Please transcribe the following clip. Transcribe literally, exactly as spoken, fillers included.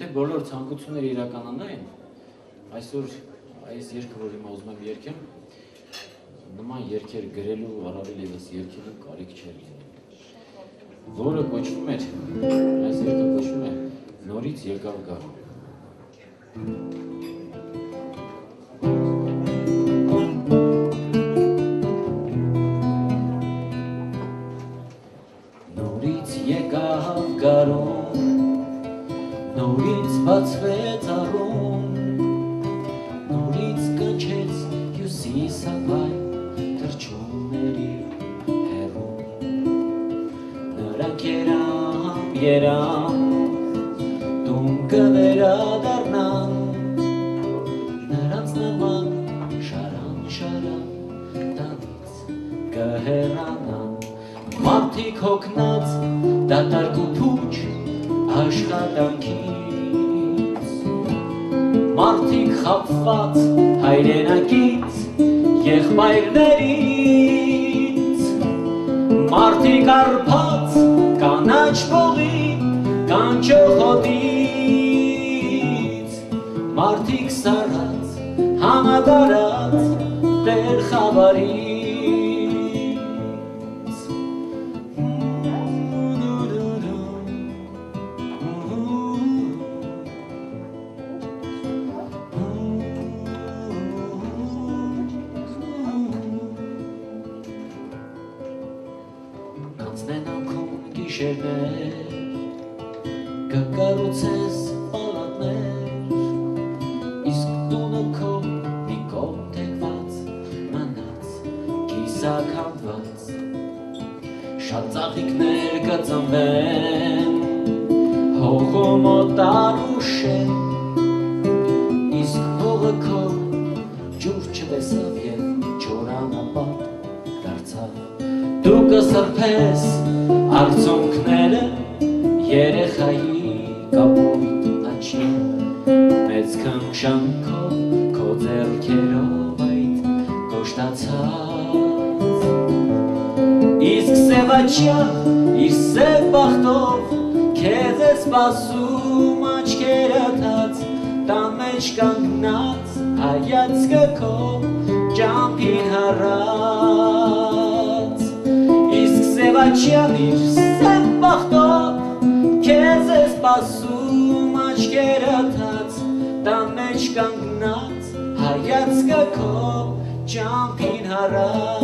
մեր բոլոր ցանկությունները իրականանային, այսօր այս երգը, որ հիմա ուզում եմ երգեմ, նման երգեր գրելու, առավել ևս երգելու կարիք չէր լինի, որը կոչվում էր, այս երգը կոչվում է Նորից եկավ Գարուն։ Նորից եկավ Գարուն, նորից բացվեց առուն, նորից կնչեց հյուսիսապայ թռչունների հեռուն, նրանք երան, երան, տուն կվերադառնան, նրանց նման շարան, շարան, տանից կհեռանան, մարդիկ հոգնած դատարկ ու փուչ աշխատանքից, մարդիկ խաբված հայրենակից, եղբայրներից, մարդիկ արփած կանաչ փողի կանչողոտից, մարդիկ սարած համատարած տեր խավարից, կկառուցես պալատներ, իսկ տունը քո մի կողմ թեքված մնաց կիսաքանդված, շատ ծաղիկներ կծնվեն հողում օտար ու շեն, իսկ հողը քո ջուր չտեսավ և չորանապատ դարձավ, դու կսրբես արցունքները երեխայի կապույտ աչի, մեծ քնքշանքով քո ձեռքերով այդ կոշտացած, իսկ սևաչյա իր սև բախտով քեզ է սպասում աչքերաթած, տան մեջ կանգնած հայացքը քո ճամփին հառած, իսկ սևաչյան իր սև բախտով քեզ է սպասում աչքերաթած, տան մեջ կանգնած հայացքը քո ճամփին հառած,